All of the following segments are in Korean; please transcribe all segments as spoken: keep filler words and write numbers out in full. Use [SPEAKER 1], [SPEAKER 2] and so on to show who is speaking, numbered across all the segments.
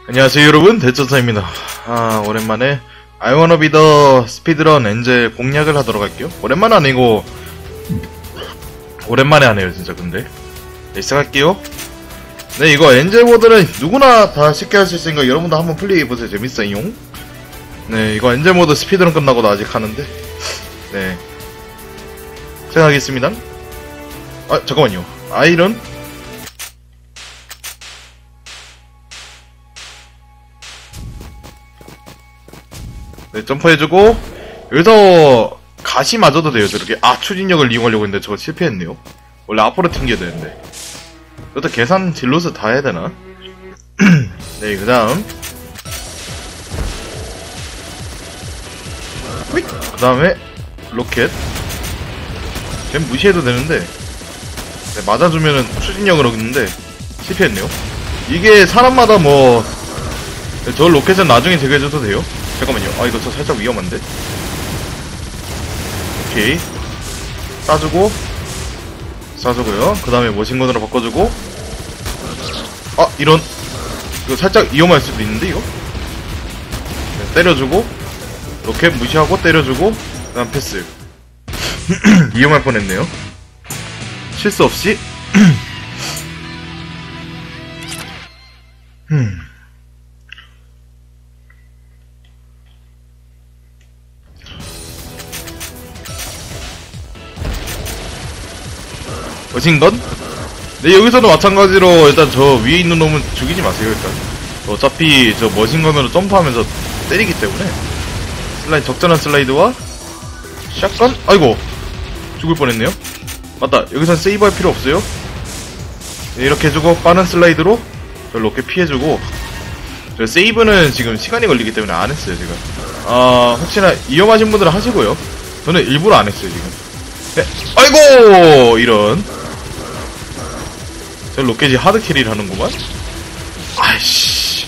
[SPEAKER 1] 안녕하세요 여러분, 대천사입니다. 아, 오랜만에 I wanna be the 스피드런 엔젤 공략을 하도록 할게요. 오랜만에 아니고 오랜만에 하네요 진짜. 근데 네, 시작할게요. 네, 이거 엔젤 모드는 누구나 다 쉽게 할 수 있으니까 여러분도 한번 플레이해보세요. 재밌어요. 네, 이거 엔젤 모드 스피드런 끝나고도 아직 하는데 네, 시작하겠습니다. 아, 잠깐만요. 아이런 네, 점프해주고 여기서 가시 맞아도 돼요. 저렇게. 아, 추진력을 이용하려고 했는데 저거 실패했네요. 원래 앞으로 튕겨야 되는데. 이것도 계산 딜로스 다 해야 되나? 네, 그 다음 그 다음에 로켓. 쟤 무시해도 되는데 네, 맞아주면은 추진력을 얻는데 실패했네요. 이게 사람마다 뭐 저 로켓은 나중에 제거해줘도 돼요. 잠깐만요. 아, 이거 저 살짝 위험한데? 오케이. 쏴주고, 쏴주고요. 그 다음에 머신건으로 바꿔주고. 아, 이런. 이거 살짝 위험할 수도 있는데, 이거? 네, 때려주고, 로켓 무시하고 때려주고, 그 다음 패스. 위험할 뻔했네요. 실수 없이. 음. 머신건? 네, 여기서도 마찬가지로 일단 저 위에 있는 놈은 죽이지 마세요. 일단 어차피 저 머신건으로 점프하면서 때리기 때문에. 슬라이드, 적절한 슬라이드와 샷건? 아이고, 죽을 뻔했네요. 맞다, 여기선 세이브할 필요 없어요. 네, 이렇게 해주고 빠른 슬라이드로 저 로켓 피해주고. 저 세이브는 지금 시간이 걸리기 때문에 안 했어요 지금. 아, 혹시나 위험하신 분들은 하시고요. 저는 일부러 안 했어요 지금. 네. 아이고, 이런. 저 로켓이 하드캐리를 하는구만? 아이씨.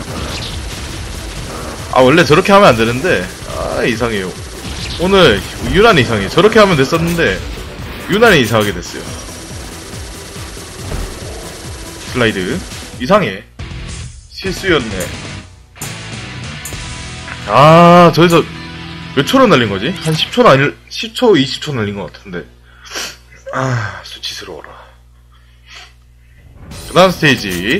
[SPEAKER 1] 아, 원래 저렇게 하면 안 되는데, 아, 이상해요. 오늘 유난히 이상해. 저렇게 하면 됐었는데, 유난히 이상하게 됐어요. 슬라이드. 이상해. 실수였네. 아, 저기서 몇 초로 날린 거지? 한 십 초는 아닐, 십 초, 이십 초 날린 것 같은데. 아, 수치스러워라. 그 다음 스테이지.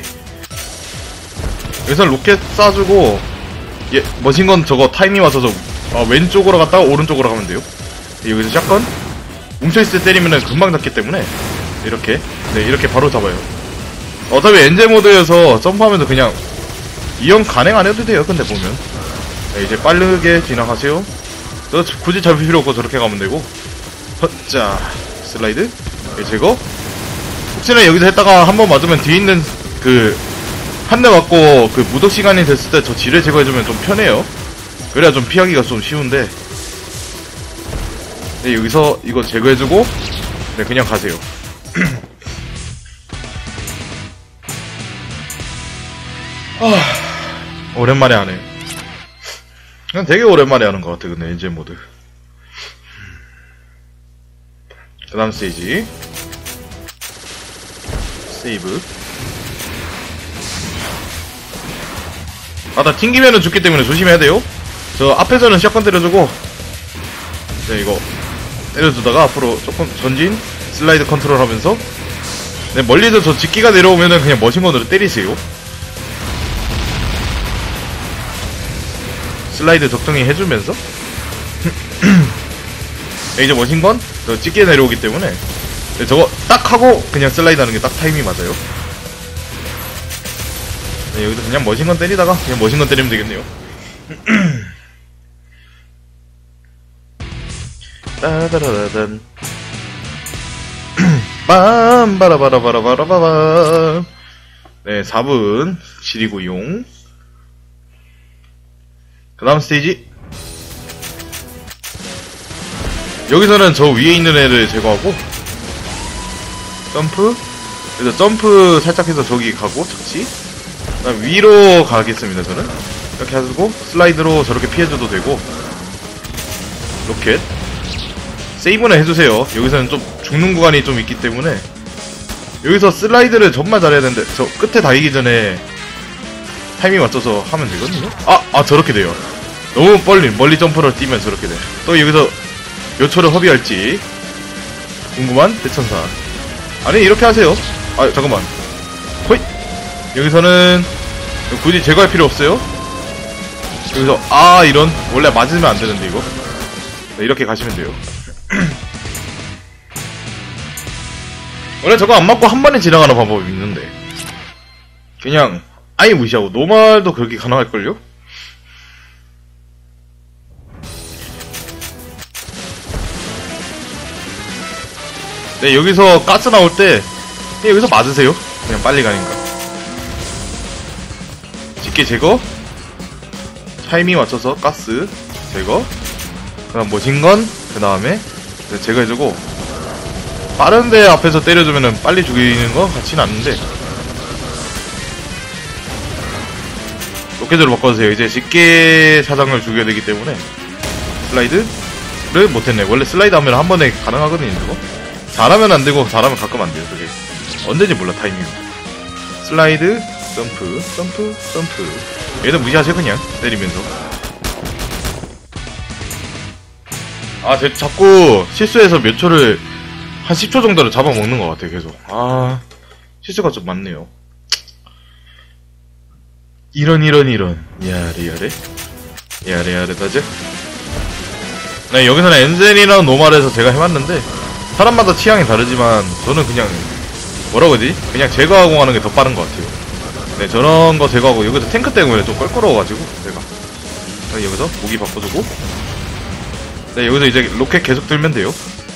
[SPEAKER 1] 여기서 로켓 쏴주고, 예, 머신건 저거 타이밍 맞춰서 아, 왼쪽으로 갔다가 오른쪽으로 가면 돼요. 여기서 샷건. 뭉쳐있을 때 때리면은 금방 잡기 때문에, 이렇게. 네, 이렇게 바로 잡아요. 어차피 엔젤 모드여서 점프하면서 그냥 이용 가능 안 해도 돼요, 근데 보면. 네, 이제 빠르게 지나가세요. 저 굳이 잡을 필요 없고 저렇게 가면 되고. 자, 슬라이드. 네, 제거. 혹시나 여기서 했다가 한번 맞으면 뒤에 있는 그 한 대 맞고 그 무적 시간이 됐을 때 저 지뢰 제거해주면 좀 편해요. 그래야 좀 피하기가 좀 쉬운데. 네, 여기서 이거 제거해주고 네, 그냥 가세요. 아, 오랜만에 하네. 그냥 되게 오랜만에 하는 것 같아. 근데 엔젤 모드. 그 다음 스테이지. 세이브. 아, 나 튕기면은 죽기 때문에 조심해야 돼요. 저 앞에서는 샷건 때려주고, 네, 이거 때려주다가 앞으로 조금 전진 슬라이드 컨트롤 하면서, 네, 멀리서 저 직기가 내려오면은 그냥 머신건으로 때리세요. 슬라이드 적당히 해주면서. 네, 이제 머신건 저 직기 내려오기 때문에 네, 저거 딱 하고 그냥 슬라이드 하는 게 딱 타이밍 맞아요. 네, 여기서 그냥 머신건 때리다가 그냥 머신건 때리면 되겠네요. 따다라단 빰바라바라바라바라바람. 네, 사 분 지리구용. 그 다음 스테이지. 여기서는 저 위에 있는 애를 제거하고 점프. 그래서 점프 살짝 해서 저기 가고 착지. 그 다음 위로 가겠습니다. 저는 이렇게 하고 슬라이드로 저렇게 피해줘도 되고. 로켓. 세이브는 해주세요. 여기서는 좀 죽는 구간이 좀 있기 때문에. 여기서 슬라이드를 정말 잘해야 되는데 저 끝에 다이기 전에 타이밍 맞춰서 하면 되거든요. 아! 아 저렇게 돼요. 너무 멀리 멀리 점프를 뛰면 저렇게 돼. 또 여기서 몇 초를 허비할지 궁금한 대천사. 아니 이렇게 하세요. 아 잠깐만. 호잇! 여기서는 굳이 제거할 필요 없어요. 여기서 아 이런 원래 맞으면 안 되는데 이거. 네, 이렇게 가시면 돼요. 원래 저거 안 맞고 한 번에 지나가는 방법이 있는데 그냥 아예 무시하고 노말도 그렇게 가능할걸요? 네 여기서 가스 나올 때 그냥 여기서 맞으세요. 그냥 빨리 가니까. 쉽게 제거. 타이밍 맞춰서 가스 제거. 그 다음 모신건 그 다음에 제거해주고 빠른데 앞에서 때려주면은 빨리 죽이는 거 같지는 않는데 로켓으로 바꿔주세요. 이제 쉽게 사장을 죽여야 되기 때문에 슬라이드를 못했네. 원래 슬라이드 하면 한 번에 가능하거든요 저거. 잘하면 안되고 잘하면 가끔 안돼요 저게. 언제인지 몰라 타이밍. 슬라이드 점프 점프 점프. 얘도 무시하세요 그냥 때리면서. 아 제 자꾸 실수해서 몇 초를 한 십 초 정도를 잡아먹는 것 같아 계속. 아 실수가 좀 많네요. 이런 이런 이런 야래야래 야래야래다죠. 네 여기서는 엔젤이랑 노말에서 제가 해봤는데 사람마다 취향이 다르지만 저는 그냥 뭐라고 하지? 그냥 제거하고 가는 게 더 빠른 것 같아요. 네 저런 거 제거하고 여기서 탱크 때문에 좀 껄끄러워가지고 제가 여기서 무기 바꿔주고 네 여기서 이제 로켓 계속 들면 돼요.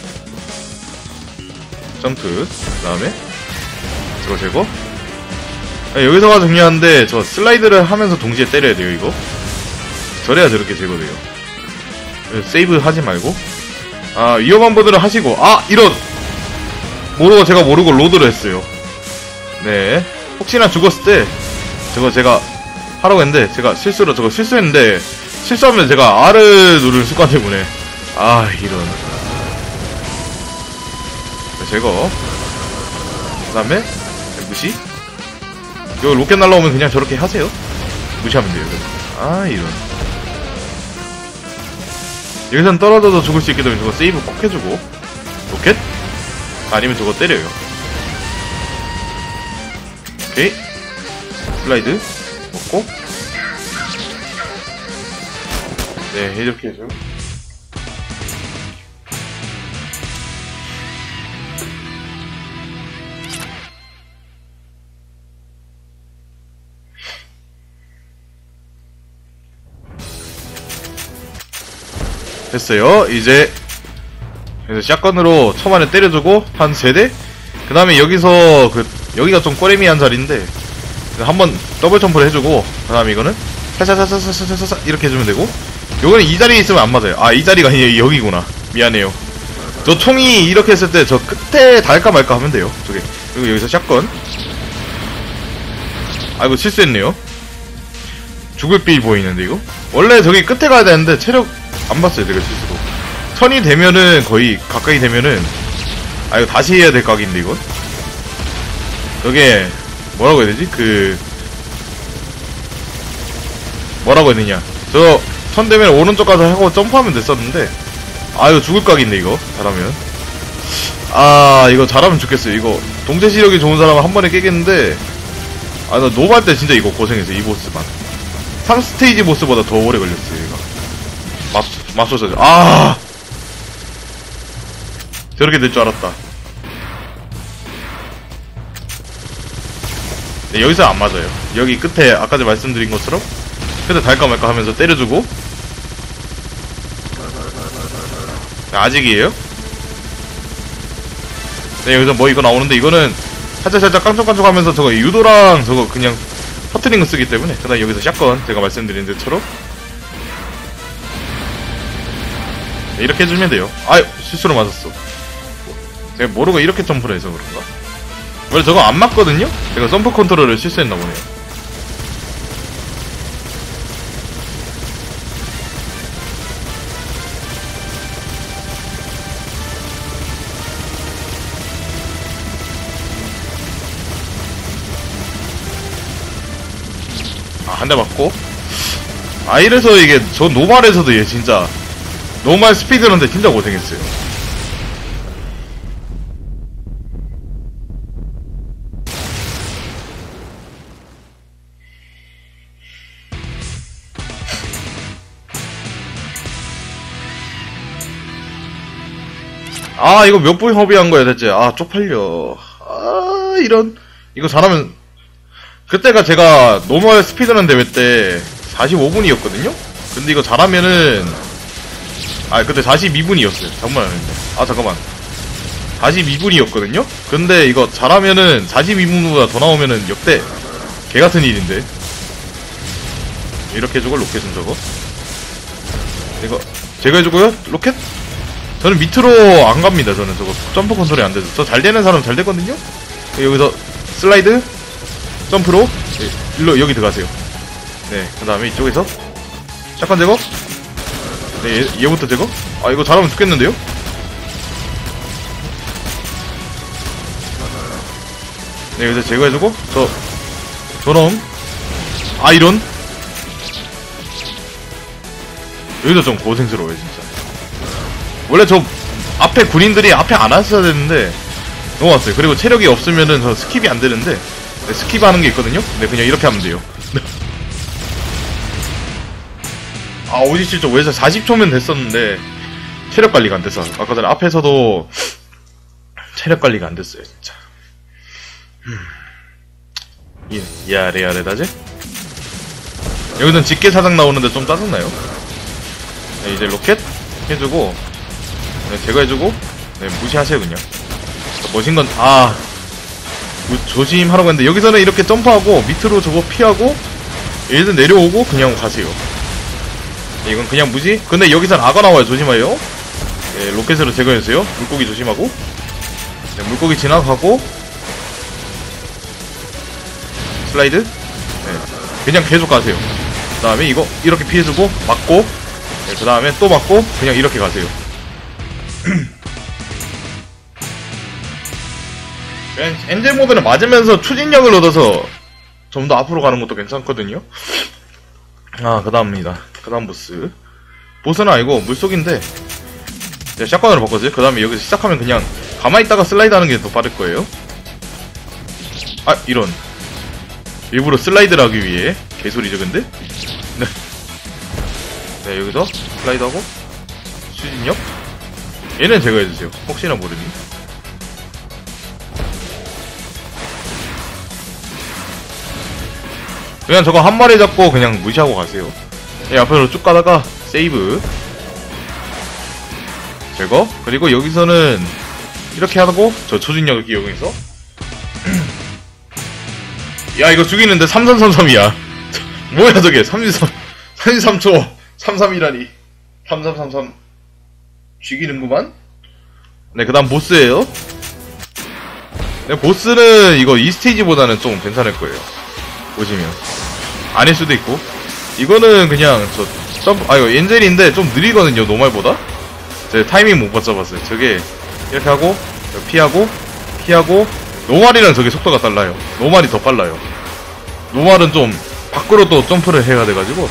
[SPEAKER 1] 점프 그 다음에 저거 제거. 네, 여기서가 중요한데 저 슬라이드를 하면서 동시에 때려야 돼요 이거. 저래야 저렇게 제거돼요. 세이브 하지 말고 아 위험한 분들은 하시고. 아 이런 모르고 제가 모르고 로드를 했어요. 네 혹시나 죽었을 때 저거 제가 하라고 했는데 제가 실수로 저거 실수했는데 실수하면 제가 R을 누르는 습관 때문에 아 이런. 네, 제거 그 다음에 무시. 이거 로켓 날라오면 그냥 저렇게 하세요. 무시하면 돼요. 아 이런. 여기선 떨어져서 죽을 수 있기 때문에 저거 세이브 꼭 해주고 로켓? 아니면 저거 때려요. 오케이 슬라이드 먹고 네 이렇게 해줘. 됐어요. 이제 그래서 샷건으로 초반에 때려주고 한 세대. 그 다음에 여기서 그 여기가 좀 꼬레미한 자리인데 한번 더블 점프를 해주고 그 다음에 이거는 살살살살살살살 이렇게 해주면 되고. 요거는 이 자리에 있으면 안 맞아요. 아 이 자리가 아니 여기구나. 미안해요. 저 총이 이렇게 했을 때 저 끝에 닿을까 말까 하면 돼요 저게. 그리고 여기서 샷건. 아이고 실수했네요. 죽을 삘 보이는데 이거. 원래 저기 끝에 가야 되는데 체력 안 봤어요 제가 실수로. 선이 되면은 거의 가까이 되면은 아 이거 다시 해야 될 각인데 이건. 저게 뭐라고 해야 되지? 그 뭐라고 해야 되냐. 저 선 되면 오른쪽 가서 하고 점프하면 됐었는데 아 이거 죽을 각인데 이거 잘하면. 아 이거 잘하면 죽겠어요. 이거 동체 시력이 좋은 사람은 한 번에 깨겠는데 아 나 노발 때 진짜 이거 고생했어요. 이 보스만 삼 스테이지 보스보다 더 오래 걸렸어요 이거. 맙, 맙소사죠. 아 저렇게 될 줄 알았다. 네, 여기서 안 맞아요. 여기 끝에 아까 전에 말씀드린 것처럼 끝에 닿을까 말까 하면서 때려주고. 네, 아직이에요. 네 여기서 뭐 이거 나오는데 이거는 살짝살짝 깡총깡총 하면서 저거 유도랑 저거 그냥 터트린 거 쓰기 때문에. 그 다음에 여기서 샷건 제가 말씀드린 데처럼 네, 이렇게 해주면 돼요. 아유 실수로 맞았어. 제가 모르고 이렇게 점프를 해서 그런가? 원래 저거 안 맞거든요? 제가 점프 컨트롤을 실수했나 보네요. 아, 한 대 맞고. 아, 이래서 이게, 저 노말에서도 얘 진짜, 노말 스피드런데 진짜 고생했어요. 아, 이거 몇 분 협의한 거야, 대체. 아, 쪽팔려. 아, 이런. 이거 잘하면, 그때가 제가 노멀 스피드런 대회 때 사십오 분이었거든요? 근데 이거 잘하면은, 아, 그때 사십이 분이었어요. 잠깐만. 아, 잠깐만. 사십이 분이었거든요? 근데 이거 잘하면은 사십이 분보다 더 나오면은 역대 개같은 일인데. 이렇게 해주고, 로켓은 저거. 이거, 제가 해주고요? 로켓? 저는 밑으로 안 갑니다. 저는 저거 점프 컨트롤이 안 돼서. 저 잘 되는 사람 잘 되거든요? 여기서 슬라이드, 점프로, 일로, 여기 들어가세요. 네, 그 다음에 이쪽에서, 샷건 제거? 네, 얘, 얘부터 제거? 아, 이거 잘하면 죽겠는데요? 네, 여기서 제거해주고, 저, 저놈, 아이런. 여기서 좀 고생스러워요, 진짜. 원래 저 앞에 군인들이 앞에 안 왔어야 되는데 넘어왔어요. 그리고 체력이 없으면은 저 스킵이 안 되는데 네, 스킵 하는 게 있거든요. 네, 그냥 이렇게 하면 돼요. 아, 오십칠 초 왜 사십 초면 됐었는데 체력 관리가 안 됐어. 아까 전에 앞에서도 체력 관리가 안 됐어요, 진짜. 음. 야래 야래다지? 여기는 직계사장 나오는데 좀 짜증나요. 네, 이제 로켓 해주고, 네, 제거해주고, 네, 무시하세요, 그냥. 머신건, 아, 조심하라고 했는데, 여기서는 이렇게 점프하고, 밑으로 저거 피하고, 얘들 내려오고, 그냥 가세요. 네, 이건 그냥 무시? 근데 여기선 악어 나와요, 조심해요. 네, 로켓으로 제거해주세요. 물고기 조심하고. 네, 물고기 지나가고, 슬라이드. 네, 그냥 계속 가세요. 그 다음에 이거, 이렇게 피해주고, 맞고, 네, 그 다음에 또 맞고, 그냥 이렇게 가세요. 엔젤 모드는 맞으면서 추진력을 얻어서 좀 더 앞으로 가는 것도 괜찮거든요. 아, 그 다음입니다. 그 다음 보스. 보스는 아니고 물속인데 샷건으로 바꿔서요. 그 다음에 여기서 시작하면 그냥 가만히 있다가 슬라이드 하는 게 더 빠를 거예요. 아, 이런. 일부러 슬라이드를 하기 위해 개소리죠, 근데? 네. 네, 여기서 슬라이드 하고 추진력. 얘는 제거해주세요. 혹시나 모르니. 그냥 저거 한 마리 잡고 그냥 무시하고 가세요. 예, 앞으로 쭉 가다가 세이브 제거. 그리고 여기서는 이렇게 하고 저 초진력 이용해서 야, 이거 죽이는데 삼삼삼삼이야 뭐야 저게. 삼십삼 삼십삼 초 삼삼이라니. 삼삼삼삼 죽이는구만. 네, 그 다음 보스예요. 네, 보스는 이거 이 스테이지보다는 좀 괜찮을 거예요. 보시면 아닐 수도 있고. 이거는 그냥 저 점프, 아, 이거 엔젤인데 좀 느리거든요, 노말보다. 제 타이밍 못 맞춰봤어요. 저게 이렇게 하고 피하고 피하고. 노말이랑 저게 속도가 달라요. 노말이 더 빨라요. 노말은 좀 밖으로 또 점프를 해야 돼가지고.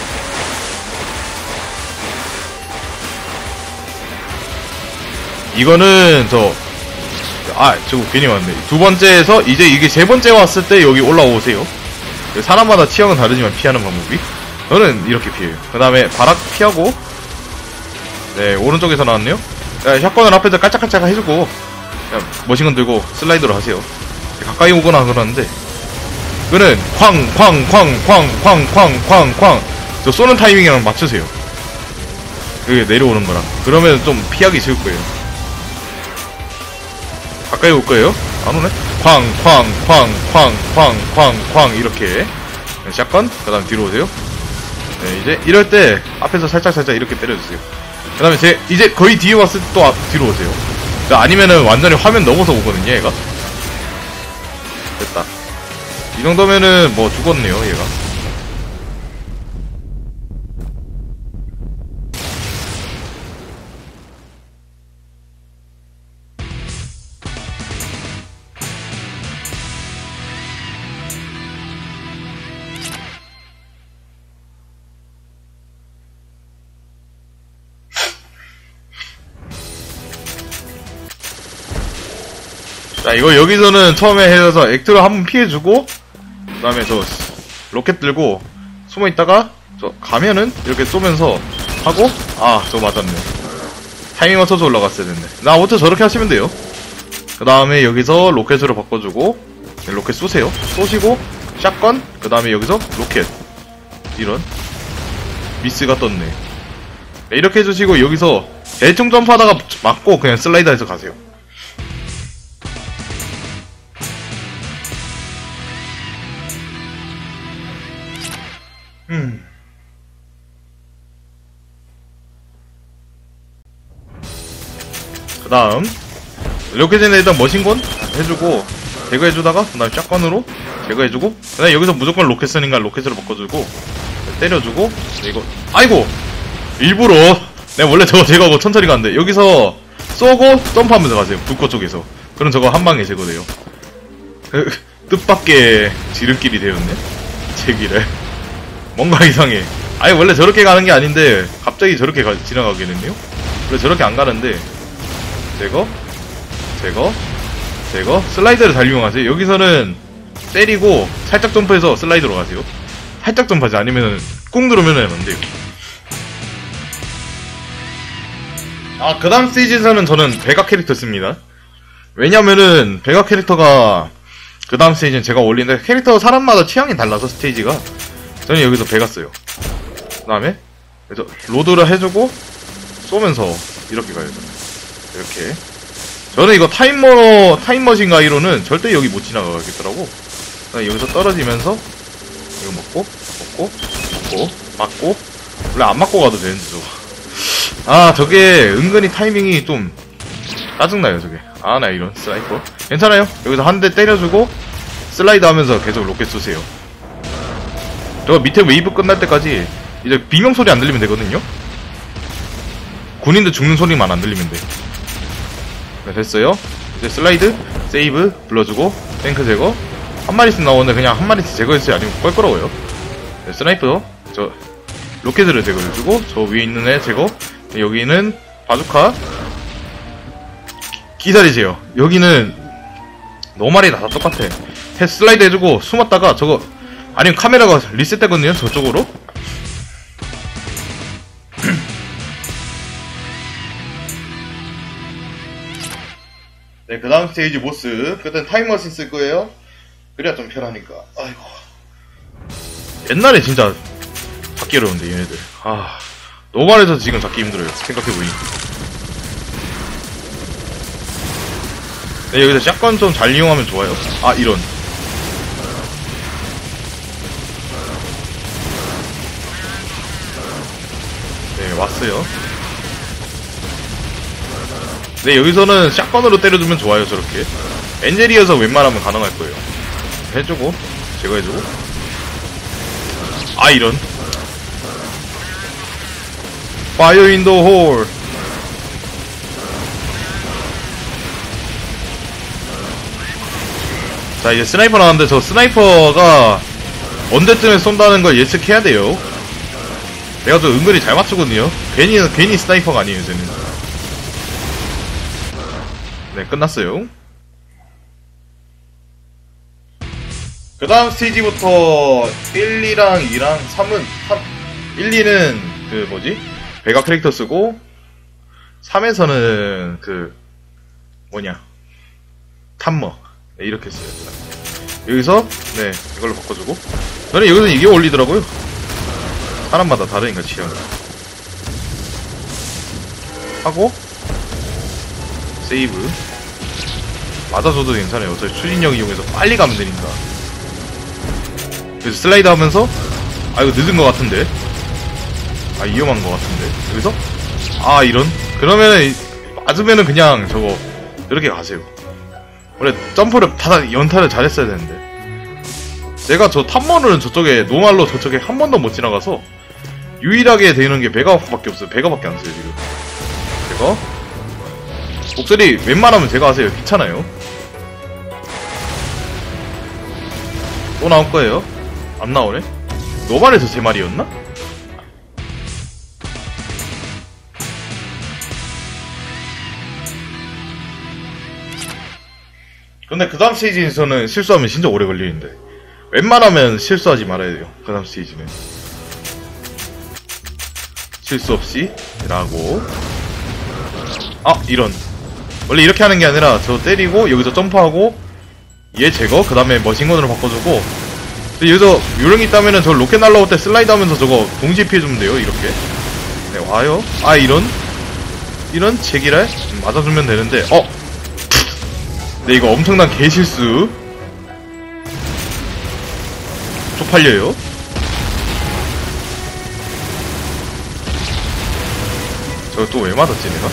[SPEAKER 1] 이거는 저, 아, 저거 괜히 왔네. 두 번째에서 이제 이게 세 번째 왔을 때 여기 올라오세요. 사람마다 취향은 다르지만 피하는 방법이. 저는 이렇게 피해요. 그 다음에 바락 피하고. 네, 오른쪽에서 나왔네요. 야, 샷건을 앞에서 깔짝깔짝 해주고 그냥 머신건 들고 슬라이드로 하세요. 가까이 오거나 그러는데 그는 쾅 쾅 쾅 쾅 쾅 쾅 쾅 쾅 저 쏘는 타이밍이랑 맞추세요. 여기 내려오는 거랑. 그러면 좀 피하기 쉬울 거예요. 가까이 올 거예요. 안 오네. 쾅 쾅 쾅 쾅 쾅 쾅 쾅 이렇게. 네, 샷건. 그 다음 뒤로 오세요. 네, 이제 이럴 때 앞에서 살짝 살짝 이렇게 때려주세요. 그 다음에 제 이제 거의 뒤에 왔을 때 또 앞, 뒤로 오세요. 아니면은 완전히 화면 넘어서 오거든요, 얘가. 됐다. 이 정도면은 뭐 죽었네요, 얘가. 자, 이거 여기서는 처음에 해서 액트로 한번 피해주고, 그 다음에 저 로켓 들고 숨어 있다가 저 가면은 이렇게 쏘면서 하고, 아, 저 맞았네. 타이밍 맞춰서 올라갔어야 됐네. 나부터 저렇게 하시면 돼요. 그 다음에 여기서 로켓으로 바꿔주고, 로켓 쏘세요. 쏘시고, 샷건, 그 다음에 여기서 로켓. 이런. 미스가 떴네. 네, 이렇게 해주시고, 여기서 대충 점프하다가 맞고 그냥 슬라이더에서 가세요. 음. 그 다음 이렇게 전에 일단 머신건 해주고 제거해주다가 그 다음 샷건으로 제거해주고 그 다음에 여기서 무조건 로켓 쓰니까 로켓으로 바꿔주고 때려주고 이거 아이고 일부러 내가 원래 저거 제거하고 천천히 가는데 여기서 쏘고 점프하면서 가세요. 불꽃 쪽에서. 그럼 저거 한방에 제거돼요. 뜻밖의 지름길이 되었네 제 길에. 뭔가 이상해. 아니 원래 저렇게 가는 게 아닌데 갑자기 저렇게 가, 지나가게 됐네요. 원래 저렇게 안 가는데 제거 제거 제거 슬라이드를 잘 이용하세요. 여기서는 때리고 살짝 점프해서 슬라이드로 가세요. 살짝 점프하지 아니면은 꾹 누르면은 안 돼요. 아, 그 다음 스테이지에서는 저는 베가 캐릭터 씁니다. 왜냐면은 베가 캐릭터가 그 다음 스테이지는 제가 올리는데 캐릭터 사람마다 취향이 달라서 스테이지가 저는 여기서 베가 써요. 그 다음에 그래서 로드를 해주고 쏘면서 이렇게 가요. 이렇게. 저는 이거 타임머 타임머신 가이로는 절대 여기 못 지나가겠더라고. 여기서 떨어지면서 이거 먹고 먹고 먹고 맞고 원래 안 맞고 가도 되는데 저거. 아 저게 은근히 타이밍이 좀 짜증나요 저게. 아 나 이런 스나이퍼 괜찮아요. 여기서 한 대 때려주고 슬라이드 하면서 계속 로켓 쏘세요. 저거 밑에 웨이브 끝날 때까지 이제 비명소리 안 들리면 되거든요. 군인들 죽는 소리만 안 들리면 돼. 네, 됐어요. 이제 슬라이드 세이브 불러주고 탱크 제거 한 마리씩 나오는데 그냥 한 마리씩 제거했어요. 아니면 껄끄러워요. 네, 스나이퍼 저 로켓을 제거해주고 저 위에 있는 애 제거. 여기는 바주카 기다리세요. 여기는 노말이 다 똑같아. 해 슬라이드 해주고 숨었다가 저거 아니면 카메라가 리셋되거든요 저쪽으로. 네, 그 다음 스테이지 보스 그땐 타임머신 쓸 거예요. 그래야 좀 편하니까. 아이고 옛날에 진짜 잡기 어려운데 얘네들. 아 노말에서 지금 잡기 힘들어요 생각해보니. 네, 여기서 샷건 좀 잘 이용하면 좋아요. 아 이런. 네 왔어요. 네 여기서는 샷건으로 때려주면 좋아요 저렇게. 엔젤이어서 웬만하면 가능할 거예요. 해주고 제거해주고 아 이런. 파이어 인 더 홀. 자 이제 스나이퍼 나왔는데 저 스나이퍼가 언제쯤에 쏜다는 걸 예측해야 돼요. 내가 좀 은근히 잘 맞추거든요. 괜히 괜히 스나이퍼가 아니에요 쟤는. 네 끝났어요. 그 다음 스테이지부터 일, 이랑 이랑 삼은 삼, 일, 이는 그 뭐지 베가 캐릭터 쓰고 삼에서는 그 뭐냐 탐머. 네, 이렇게 써요. 여기서 네 이걸로 바꿔주고 저는 여기서 이게 어울리더라고요. 사람마다 다르니까 취향. 하고 세이브 맞아줘도 괜찮아요. 어차피 추진력 이용해서 빨리 가면 되니까. 그래서 슬라이드 하면서 아 이거 늦은 것 같은데 아 위험한 것 같은데 여기서 아 이런. 그러면은 맞으면은 그냥 저거 이렇게 가세요. 원래 점프를 다 연타를 잘했어야 되는데 제가 저 탑머는 저쪽에 노말로 저쪽에 한 번도 못 지나가서 유일하게 되는 게 베가밖에 없어요. 베가밖에 안 써요 지금. 제가 목소리 웬만하면 제가 하세요. 귀찮아요. 또 나올 거예요. 안 나오네. 노말에서 제 말이었나? 근데 그 다음 스테이지에서는 실수하면 진짜 오래 걸리는데 웬만하면 실수하지 말아야 돼요. 그 다음 스테이지는 실수 없이 라고. 아 이런, 원래 이렇게 하는 게 아니라 저 때리고 여기서 점프하고 얘 제거, 그 다음에 머신건으로 바꿔주고, 여기서 요령이 있다면은 저 로켓 날라올 때 슬라이드 하면서 저거 동시에 피해주면 돼요. 이렇게. 네, 와요. 아 이런 이런 제기랄 맞아주면 되는데, 어 네, 이거 엄청난 개실수. 쪽팔려요. 저거 또 왜 맞았지 내가?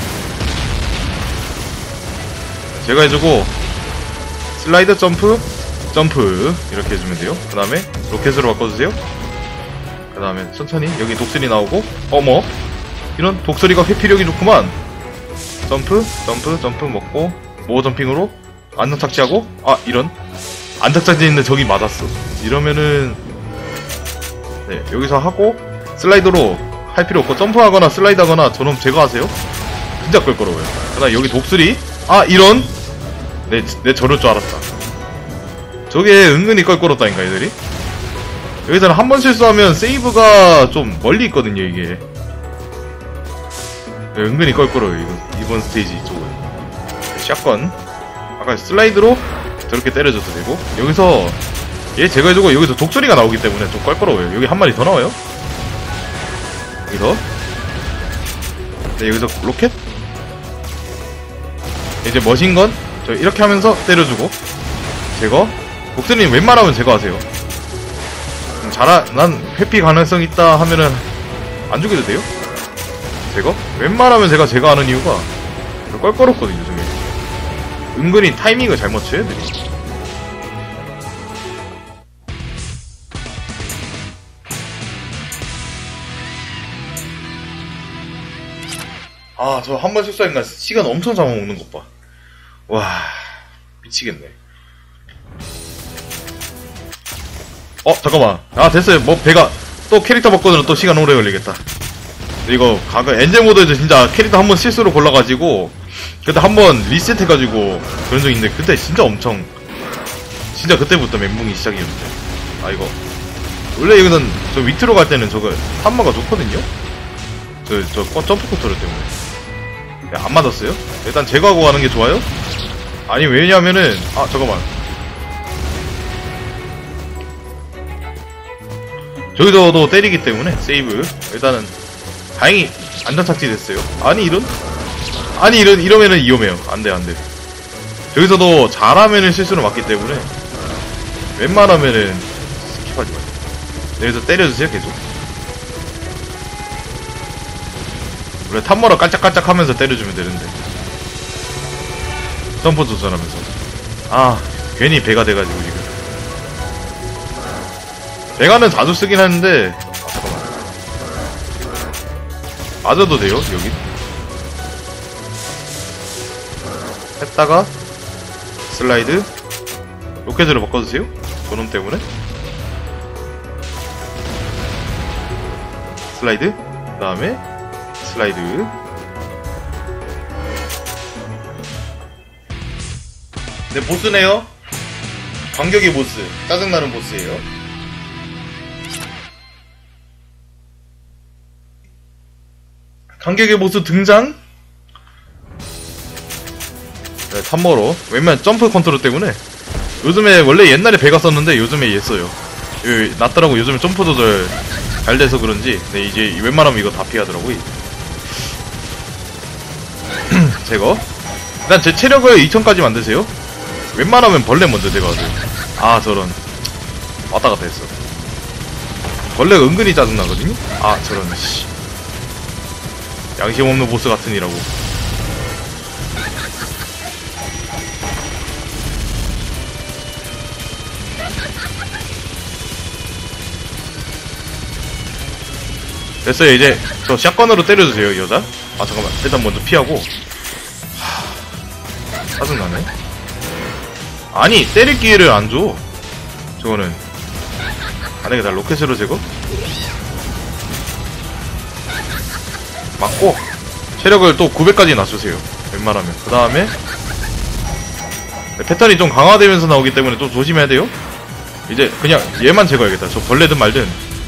[SPEAKER 1] 제가 해주고 슬라이드 점프 점프 이렇게 해주면 돼요. 그 다음에 로켓으로 바꿔주세요. 그 다음에 천천히 여기 독수리 나오고, 어머 이런 독수리가 회피력이 좋구만. 점프 점프 점프 먹고 모어 점핑으로 안정 착지하고, 아 이런 안정 착지했는데 저기 맞았어. 이러면은 네 여기서 하고 슬라이드로 할 필요 없고 점프하거나 슬라이드 하거나 저놈 제거하세요. 진짜 껄끄러워요. 그 다음 여기 독수리, 아 이런 내, 내 저럴 줄 알았다. 저게 은근히 껄끄럽다니까 얘들이. 여기서는 한 번 실수하면 세이브가 좀 멀리 있거든요 이게. 네, 은근히 껄끄러워요 이거, 이번 스테이지 쪽은. 샷건 아까 슬라이드로 저렇게 때려줘도 되고, 여기서 얘 제거해주고 여기서 독수리가 나오기 때문에 좀 껄끄러워요. 여기 한 마리 더 나와요. 여기서 네, 여기서 로켓 이제 머신건 저 이렇게 하면서 때려주고 제거. 독수리는 웬만하면 제거하세요. 잘하, 난 회피 가능성 있다 하면은 안 죽여도 돼요. 제거? 웬만하면 제가 제거하는 이유가 껄끄럽거든요 저게. 은근히 타이밍을 잘 맞춰요 애들이. 아 저 한 번 실수하니까 시간 엄청 잡아먹는 것 봐. 와 미치겠네. 어 잠깐만, 아 됐어요. 뭐 배가 또 캐릭터 바꿔서는 또 시간 오래 걸리겠다. 이거 가끔 엔젤 모드에서 진짜 캐릭터 한 번 실수로 골라가지고 그때 한 번 리셋해가지고 그런 적 있는데, 그때 진짜 엄청 진짜 그때부터 멘붕이 시작이었는데. 아 이거 원래 여기는 저 밑으로 갈 때는 저거 한마가 좋거든요. 저 저 점프 컨트롤 때문에. 야, 안 맞았어요? 일단 제거하고 가는 게 좋아요? 아니 왜냐면은 아 잠깐만, 저기서도 때리기 때문에 세이브. 일단은 다행히 안전착지 됐어요. 아니 이런 아니 이런 이러면은 위험해요. 안돼 안돼. 저기서도 잘하면은 실수를 맞기 때문에 웬만하면은 스킵하지 마요. 여기서 때려주세요 계속. 원래 탑머러 깔짝깔짝 하면서 때려주면 되는데 점프 조절하면서. 아 괜히 배가 돼가지고 지금. 배가는 자주 쓰긴 하는데, 아, 잠깐만. 맞아도 돼요 여기. 했다가 슬라이드 로켓으로 바꿔주세요. 저놈 때문에. 슬라이드 그 다음에 슬라이드. 네 보스네요. 반격의 보스, 짜증나는 보스예요. 간격의 보스 등장. 네, 탐머로 웬만한 점프 컨트롤 때문에. 요즘에 원래 옛날에 배가 썼는데 요즘에 얘 써요. 요, 낫더라고. 요즘에 점프 조절 잘 돼서 그런지. 네, 이제 웬만하면 이거 다 피하더라고요. 제거. 일단 제 체력을 이천까지 만드세요. 웬만하면 벌레 먼저 제거하세요. 아 저런 왔다 갔다 했어. 벌레가 은근히 짜증나거든요. 아 저런 씨, 양심 없는 보스 같으니라고. 됐어요. 이제 저 샷건으로 때려주세요 여자. 아 잠깐만, 일단 먼저 피하고. 하... 짜증나네. 아니 때릴 기회를 안 줘. 저거는 만약에 나 로켓으로 제거 맞고 체력을 또 구백까지 낮추세요 웬만하면. 그 다음에 패턴이 좀 강화되면서 나오기 때문에 좀 조심해야 돼요. 이제 그냥 얘만 제거해야겠다. 저 벌레든 말든.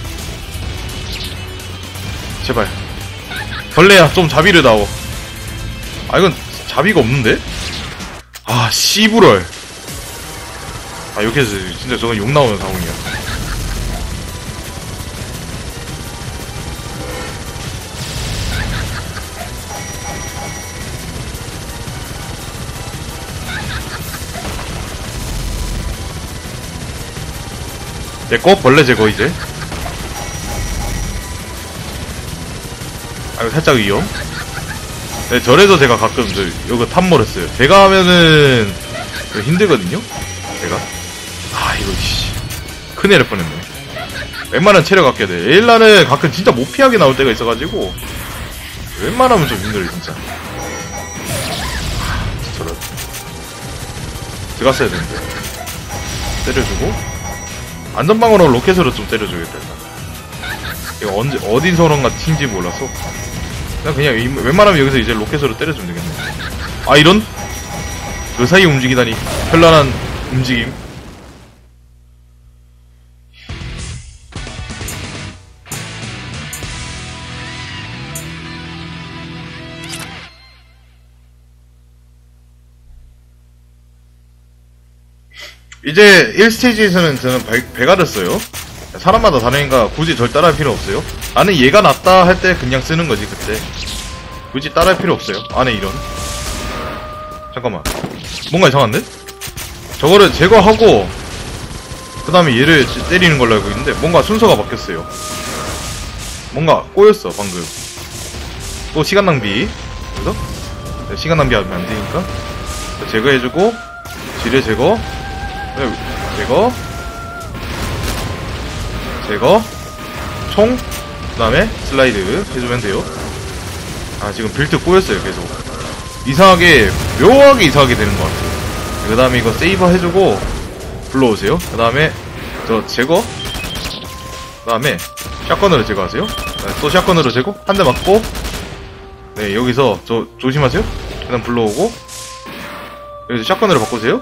[SPEAKER 1] 제발 벌레야 좀 자비를 다오. 아 이건 자비가 없는데? 아 씨부럴. 아 이렇게 해서 진짜 저건 욕 나오는 상황이야. 내꺼 벌레 제거 이제. 아 이거 살짝 위험. 네, 절에서 제가 가끔 저 이거 탐몰 했어요. 제가 하면은 힘들거든요. 제가. 아 이거 씨 큰일 날 뻔했네. 웬만하면 체력 아껴야 돼. 에일라는 가끔 진짜 못 피하게 나올 때가 있어가지고 웬만하면 좀 힘들어요 진짜. 아, 저런. 들어갔어야 되는데. 때려주고 안전방어로 로켓으로 좀 때려줘야겠다. 이거 언제 어디서런가 튄지 몰라서 그냥 그냥 이, 웬만하면 여기서 이제 로켓으로 때려주면 되겠네. 아 이런? 그 사이에 움직이다니 현란한 움직임. 이제 일 스테이지에서는 저는 배, 배가를 써요. 사람마다 다르니까 굳이 절 따라할 필요 없어요. 나는 얘가 낫다 할 때 그냥 쓰는 거지 그때. 굳이 따라할 필요 없어요. 안에 이런. 잠깐만. 뭔가 이상한데? 저거를 제거하고 그 다음에 얘를 때리는 걸로 알고 있는데 뭔가 순서가 바뀌었어요. 뭔가 꼬였어 방금. 또 시간 낭비. 그래서 시간 낭비하면 안 되니까 제거해주고 지뢰 제거. 제거 제거 총 그 다음에 슬라이드 해주면 돼요. 아 지금 빌드 꼬였어요 계속. 이상하게 묘하게 이상하게 되는 것 같아요. 그 다음에 이거 세이버 해주고 불러오세요. 그 다음에 저 제거 그 다음에 샷건으로 제거하세요. 또 샷건으로 제거 한 대 맞고 네 여기서 저 조심하세요. 그 다음 불러오고 여기서 샷건으로 바꾸세요.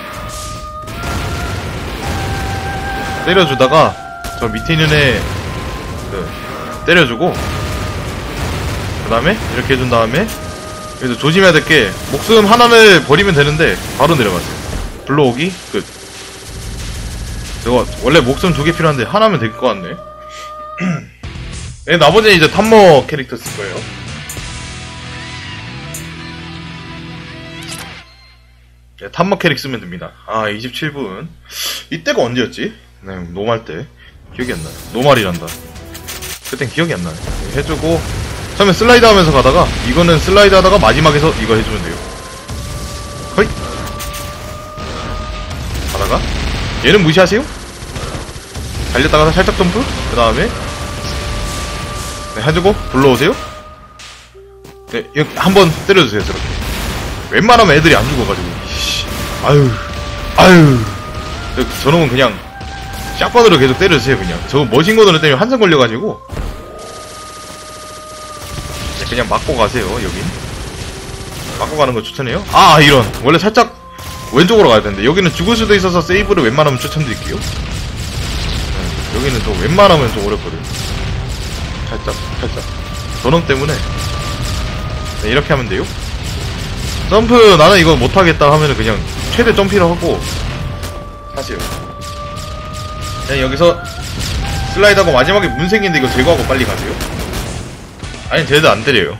[SPEAKER 1] 때려주다가 저 밑에 있는 애 그, 때려주고 그 다음에 이렇게 해준 다음에 여기서 조심해야 될 게 목숨 하나를 버리면 되는데 바로 내려가세요. 불러오기 끝. 저거 원래 목숨 두 개 필요한데 하나면 될 것 같네. 네, 나머지는 이제 탐머 캐릭터 쓸 거예요. 네, 탐머 캐릭 쓰면 됩니다. 아 이십칠 분 이때가 언제였지? 네, 노말 때 기억이 안 나요. 노말이란다. 그땐 기억이 안 나요. 네, 해주고 처음에 슬라이드 하면서 가다가 이거는 슬라이드 하다가 마지막에서 이거 해주면 돼요. 허이 가다가 얘는 무시하세요. 달렸다가 살짝 점프 그 다음에 네, 해주고 불러오세요. 네, 한번 때려주세요. 저렇게 웬만하면 애들이 안 죽어가지고 이씨. 아유 아유 저놈은 그냥 샷건으로 계속 때려주세요. 그냥 저거 머신건으로 때리면 한참 걸려가지고 그냥 맞고 가세요. 여긴 맞고 가는 거 추천해요. 아 이런 원래 살짝 왼쪽으로 가야 되는데 여기는 죽을 수도 있어서 세이브를 웬만하면 추천드릴게요. 네, 여기는 좀 웬만하면 좀 어렵거든. 살짝 살짝 저놈 때문에 네, 이렇게 하면 돼요. 점프 나는 이거 못하겠다 하면은 그냥 최대 점피를 하고 하세요. 그냥 여기서 슬라이드하고 마지막에 문 생긴데 이거 제거하고 빨리 가세요. 아니 쟤도 안 때려요.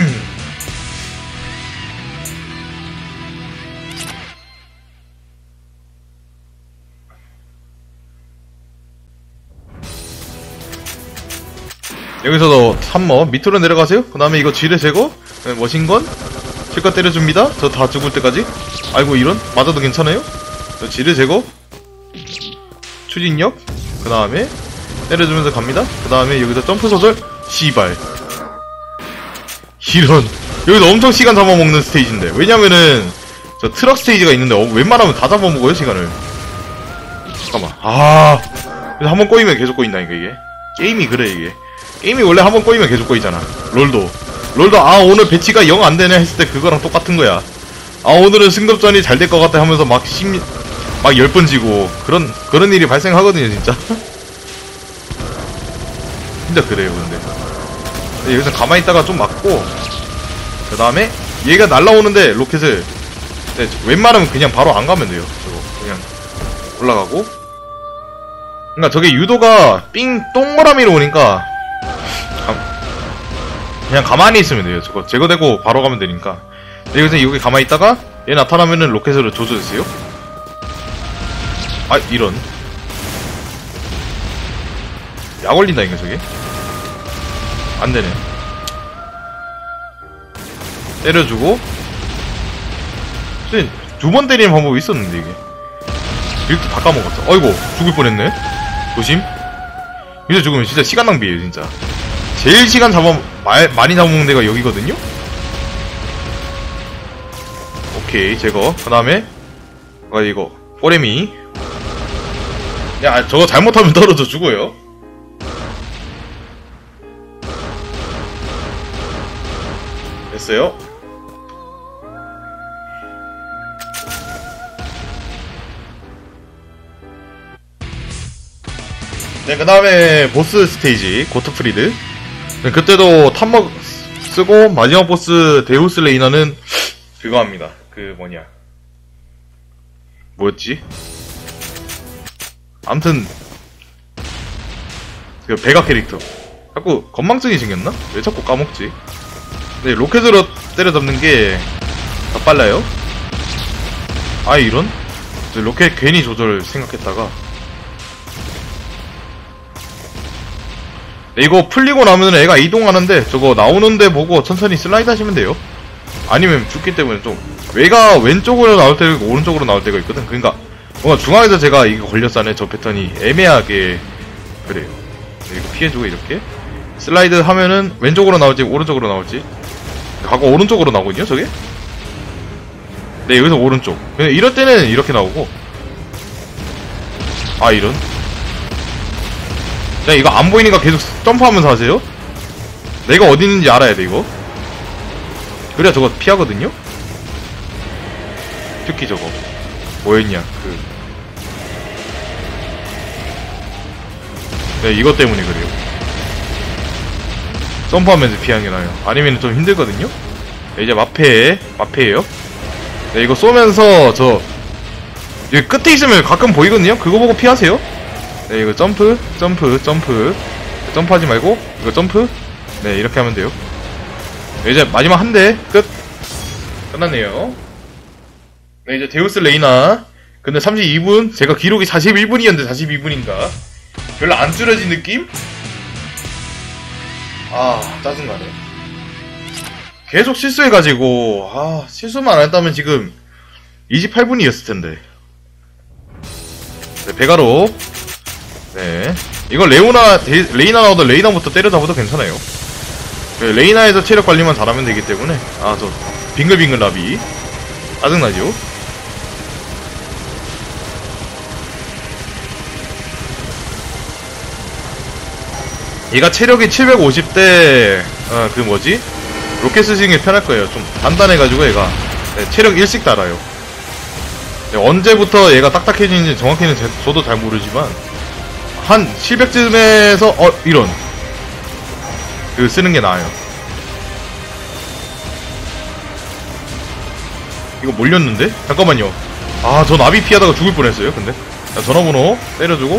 [SPEAKER 1] 여기서도 삼머 밑으로 내려가세요. 그 다음에 이거 지뢰 제거 네, 머신건 실컷 때려줍니다. 저 다 죽을 때까지. 아이고 이런 맞아도 괜찮아요. 저 지뢰 제거 추진력 그 다음에 때려주면서 갑니다. 그 다음에 여기서 점프 소절 시발 이런 여기서 엄청 시간 잡아먹는 스테이지인데 왜냐면은 저 트럭 스테이지가 있는데 어, 웬만하면 다 잡아먹어요 시간을. 잠깐만 아 한번 꼬이면 계속 꼬인다니까 이게 게임이 그래. 이게 게임이 원래 한번 꼬이면 계속 꼬이잖아. 롤도 롤도 아 오늘 배치가 영 안되네 했을 때 그거랑 똑같은 거야. 아 오늘은 승급전이 잘 될 것 같아 하면서 막 심, 막 열 번 지고 그런 그런 일이 발생하거든요 진짜. 진짜 그래요 근데 여기서 가만히 있다가 좀 맞고 그 다음에 얘가 날라오는데 로켓을 네, 웬만하면 그냥 바로 안 가면 돼요. 저거 그냥 올라가고. 그러니까 저게 유도가 삥 동그라미로 오니까 가, 그냥 가만히 있으면 돼요. 저거 제거되고 바로 가면 되니까. 여기서 여기 가만히 있다가 얘 나타나면은 로켓으로 조져주세요. 아 이런 약 올린다니까 저게 안되네. 때려주고 두 번 때리는 방법이 있었는데 이게 이렇게 다 까먹었어. 어이구 죽을 뻔했네. 조심. 이제 죽으면 진짜 시간 낭비예요 진짜. 제일 시간 잡아 마, 많이 잡아먹는 데가 여기거든요. 오케이 제거. 그 다음에 아 이거 꼬레미. 야 저거 잘못하면 떨어져 죽어요. 됐어요. 네, 그 다음에 보스 스테이지 고트프리드. 네, 그때도 탑먹 쓰고 마지막 보스 데우스 레이너는 그거 합니다. 그 뭐냐 뭐였지? 암튼 그 베가 캐릭터 자꾸 건망증이 생겼나? 왜 자꾸 까먹지? 네, 로켓으로 때려잡는 게 더 빨라요. 아 이런? 로켓 괜히 조절 생각했다가 네, 이거 풀리고 나면 애가 이동하는데 저거 나오는데 보고 천천히 슬라이드 하시면 돼요. 아니면 죽기 때문에 좀 외가 왼쪽으로 나올 때가 있고 오른쪽으로 나올 때가 있거든. 그러니까 뭔가 중앙에서 제가 이거 걸렸잖아요. 저 패턴이 애매하게 그래요. 네, 이거 피해주고 이렇게 슬라이드 하면은 왼쪽으로 나올지 오른쪽으로 나올지. 가고 오른쪽으로 나오거든요 저게. 네 여기서 오른쪽. 이럴 때는 이렇게 나오고. 아 이런. 자 이거 안 보이니까 계속 점프하면서 하세요. 내가 어디 있는지 알아야 돼 이거. 그래야 저거 피하거든요. 특히 저거 뭐였냐 그 네 이것 때문에 그래요. 점프하면서 피하는 게 나아요. 아니면 좀 힘들거든요. 네, 이제 마페 마페예요. 네 이거 쏘면서 저 여기 끝에 있으면 가끔 보이거든요. 그거 보고 피하세요. 네 이거 점프 점프 점프 점프하지 말고 이거 점프. 네 이렇게 하면 돼요. 네, 이제 마지막 한 대 끝. 끝났네요. 네 이제 데우스 레이나. 근데 삼십이 분 제가 기록이 사십일 분이었는데 사십이 분인가 별로 안 줄여진 느낌? 아 짜증나네. 계속 실수해가지고 아 실수만 안 했다면 지금 이십팔 분이었을 텐데. 네 베가로. 네 이거 레오나 데, 레이나 나오던 레이나부터 때려잡아도 괜찮아요. 네, 레이나에서 체력 관리만 잘하면 되기 때문에. 아 저 빙글빙글 라비 짜증나죠. 얘가 체력이 칠백오십 대 어, 그 뭐지 로켓 쓰시는 게 편할 거예요. 좀 단단해가지고 얘가 네, 체력 일씩 달아요. 네, 언제부터 얘가 딱딱해지는지 정확히는 제, 저도 잘 모르지만 한 칠백쯤에서 어 이런 그 쓰는 게 나아요. 이거 몰렸는데? 잠깐만요. 아 저 나비 피하다가 죽을 뻔했어요. 근데 자, 전화번호 때려주고.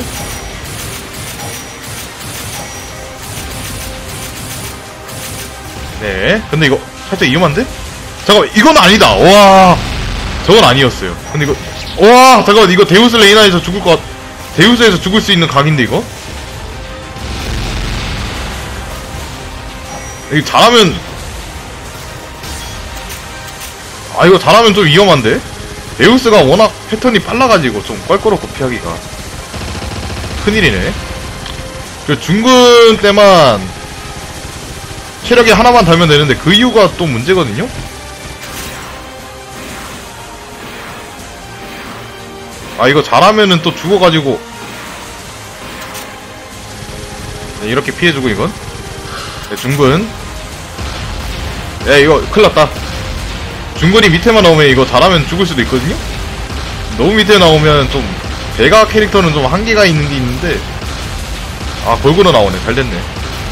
[SPEAKER 1] 네 근데 이거 살짝 위험한데? 잠깐만 이건 아니다. 와 저건 아니었어요. 근데 이거 와 잠깐만 이거 데우스 레이나에서 죽을 것 같... 데우스에서 죽을 수 있는 각인데 이거? 이거 잘하면 아 이거 잘하면 좀 위험한데? 데우스가 워낙 패턴이 빨라가지고 좀 껄끄럽고 피하기가 큰일이네. 그 중근 때만 체력이 하나만 달면 되는데 그 이유가 또 문제거든요? 아 이거 잘하면은 또 죽어가지고. 네, 이렇게 피해주고 이건 네, 중근. 야 이거 큰일났다. 중거리 밑에만 나오면 이거 잘하면 죽을 수도 있거든요? 너무 밑에 나오면 좀 배가 캐릭터는 좀 한계가 있는 게 있는데 아 골고루 나오네. 잘됐네. 네,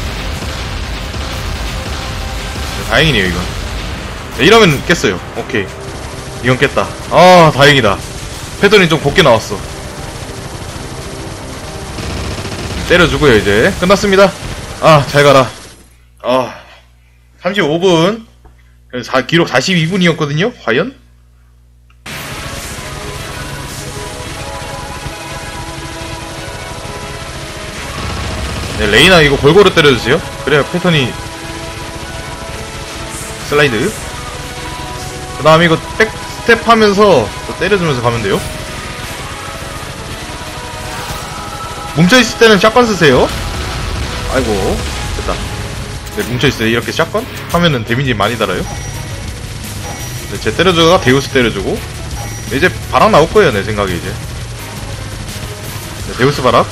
[SPEAKER 1] 다행이네요 이건. 네, 이러면 깼어요. 오케이 이건 깼다. 아 다행이다. 패턴이 좀 곱게 나왔어. 때려주고요. 이제 끝났습니다. 아 잘가라. 아 삼십오 분 사, 기록 사십이 분이었거든요 과연? 네, 레이나 이거 골고루 때려주세요. 그래야 패턴이 슬라이드. 그 다음에 이거 백스텝 하면서 때려주면서 가면 돼요. 뭉쳐있을 때는 샷건 쓰세요. 아이고 됐다. 네 뭉쳐있을 때 이렇게 샷건 하면은 데미지 많이 달아요. 네, 제 때려주다가 데우스 때려주고. 네, 이제 바락 나올거예요 내 생각에. 이제 네, 데우스 바락.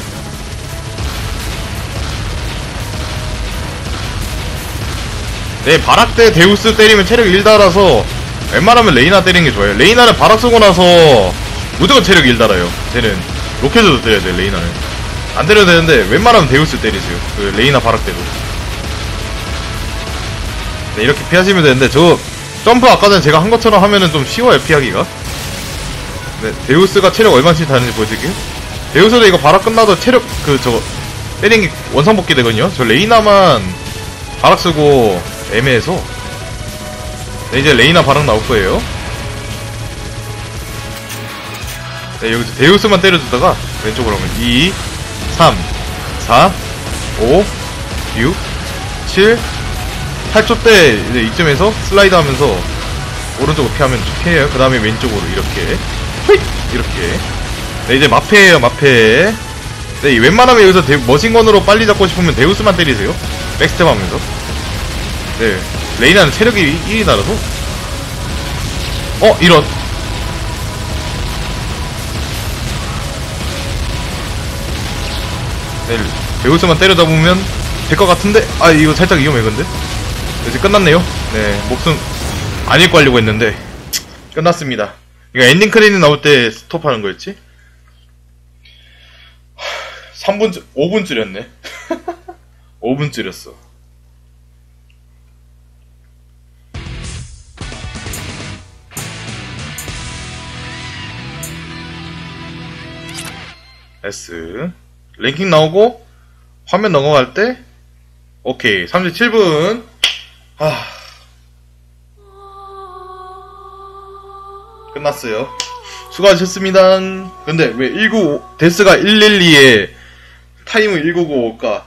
[SPEAKER 1] 네, 바락 때 데우스 때리면 체력 일 달아서 웬만하면 레이나 때리는 게 좋아요. 레이나는 바락 쓰고 나서 무조건 체력 일 달아요. 쟤는 로켓으로 때려야 돼. 레이나는 안 때려도 되는데 웬만하면 데우스 때리세요. 그 레이나 바락 때도. 네, 이렇게 피하시면 되는데 저 점프 아까 전에 제가 한 것처럼 하면은 좀 쉬워요 피하기가. 네, 데우스가 체력 얼마씩 다는지 보여드릴게요. 데우스도 이거 바락 끝나도 체력 그 저거 때리는 게 원상복귀 되거든요. 저 레이나만 바락 쓰고 애매해서. 네, 이제 레이나 바락 나올 거예요. 네, 여기서 데우스만 때려주다가 왼쪽으로 하면 이, 삼, 사, 오, 육, 칠, 팔 초 때 이제 이쯤에서 슬라이드 하면서 오른쪽으로 피하면 피해요. 그 다음에 왼쪽으로 이렇게 휘! 이렇게. 네, 이제 마페예요 마페. 네, 웬만하면 여기서 데, 머신건으로 빨리 잡고 싶으면 데우스만 때리세요. 백스텝 하면서. 네, 레이나는 체력이 일이 달아서. 어 이런. 네, 데우스만 때려잡으면 될 것 같은데. 아 이거 살짝 위험해 근데. 이제 끝났네요. 네, 목숨 안 잃고 하려고 했는데 끝났습니다. 이거 엔딩 크레딧 나올 때 스톱하는 거였지? 삼 분, 오 분 줄였네. 오 분 줄였어. S 랭킹 나오고 화면 넘어갈 때 오케이 삼십칠 분. 아 끝났어요. 수고하셨습니다. 근데 왜 일구오 데스가 일일이에 타임을 일구오올까?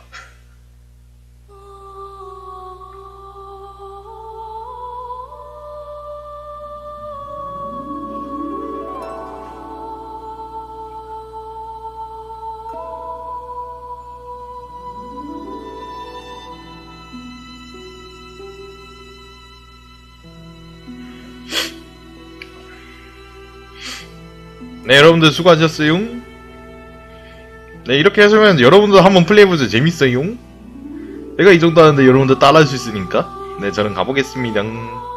[SPEAKER 1] 네, 여러분들 수고하셨어요. 네, 이렇게 해서면 여러분들 한번 플레이해보세요. 재밌어요. 내가 이 정도 하는데 여러분들 따라할 수 있으니까. 네, 저는 가보겠습니다.